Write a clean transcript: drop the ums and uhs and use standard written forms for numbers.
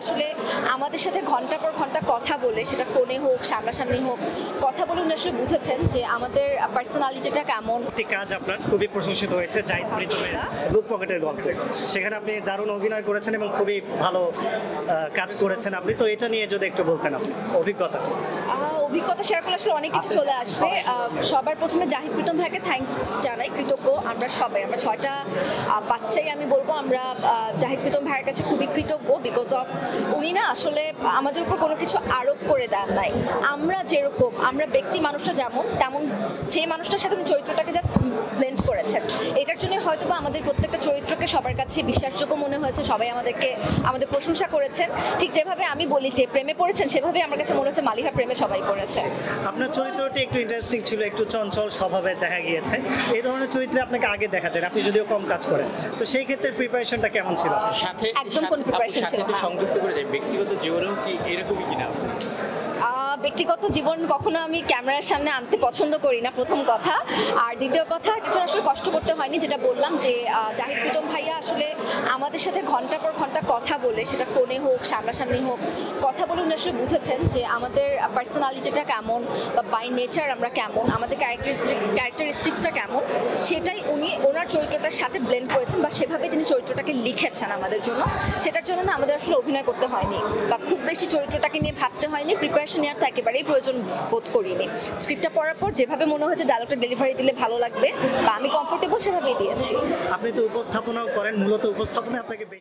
আসলে আমাদের সাথে ঘন্টা পর ঘন্টা কথা বলে, সেটা ফোনে হোক সামনাসামনি হোক, কথা বলে উনি আসলে বুঝেছেন যে আমাদের পার্সোনালিটিটা কেমন। একটি কাজ আপনার খুবই প্রশংসিত হয়েছে, জাহিদ প্রীতমের বুক পকেটের গল্প। সেখানে আপনি দারুণ অভিনয় করেছেন এবং খুবই ভালো কাজ করেছেন আপনি। তো এটা নিয়ে যদি একটু বলতেন আপনি অভিজ্ঞতা। অভিজ্ঞতা শেয়ার করলে আসলে অনেক কিছু চলে আসবে। সবার প্রথমে জাহিদ প্রীতম ভাইকে থ্যাঙ্কস জানাই, কৃতজ্ঞ আমরা সবাই, আমরা 6টা বাচ্চাই আমি বলবো আমরা জাহিদ প্রীতম ভাইয়ের কাছে খুবই কৃতজ্ঞ। বিকজ অফ উনি না আসলে আমাদের উপর কোনো কিছু আরোপ করে দেন নাই। আমরা যেরকম, আমরা ব্যক্তি মানুষটা যেমন তেমন সেই মানুষটার সাথে উনি চরিত্রটাকে জাস্ট ব্লেন্ড করেছেন। এটার জন্য হয়তো বা আমাদের প্রত্যেকটা চরিত্রকে সবার কাছে বিশ্বাসযোগ্য মনে হয়েছে, সবাই আমাদের প্রশংসা করেছেন। ঠিক যেভাবে আমি বলি যে প্রেমে পড়েছেন, সেভাবে আমার কাছে মনে হচ্ছে মালিহা প্রেমে সবাই পড়েছে। আপনার চরিত্রটি একটু ইন্টারেস্টিং ছিল, একটু চঞ্চল স্বভাবের দেখা গিয়েছে। এই ধরনের চরিত্রে আপনাকে আগে দেখা যায়, আপনি যদিও কম কাজ করেন। তো সেই ক্ষেত্রে প্রিপারেশনটা কেমন ছিল? সাথে একদম কোনো প্রিপারেশন ছিল না। সংযুক্ত করে যায় ব্যক্তিগত জীবনেও কি এরকমই কিনা? ব্যক্তিগত জীবন কখনো আমি ক্যামেরার সামনে আনতে পছন্দ করি না, প্রথম কথা। আর দ্বিতীয় কথা, কিছু আসলে কষ্ট করতে হয়নি। যেটা বললাম যে জাহিদ প্রীতম ভাইয়া আসলে আমাদের সাথে ঘন্টা পর ঘন্টা কথা বলে, সেটা ফোনে হোক সামনাসামনি হোক, কথা বলে উনি আসলে বুঝেছেন যে আমাদের পার্সোনালিটিটা কেমন বা বাই নেচার আমরা কেমন, আমাদের ক্যারেক্টারিস্টিক্সটা কেমন, সেটাই উনি ওনার চরিত্রটার সাথে ব্লেন্ড করেছেন বা সেভাবে তিনি চরিত্রটাকে লিখেছেন আমাদের জন্য। সেটার জন্য না আমাদের আসলে অভিনয় করতে হয়নি বা খুব বেশি চরিত্রটাকে নিয়ে ভাবতে হয়নি। প্রিপারেশন নেওয়ার তো একেবারেই প্রয়োজন বোধ করিনি। স্ক্রিপ্টটা পড়ার পর যেভাবে মনে হয়েছে ডায়লগটা ডেলিভারি দিলে ভালো লাগবে বা আমি কমফোর্টেবল, সেভাবেই দিয়েছি। আপনি তো উপস্থাপনাও করেন, মূলত উপস্থাপনায় আপনাকে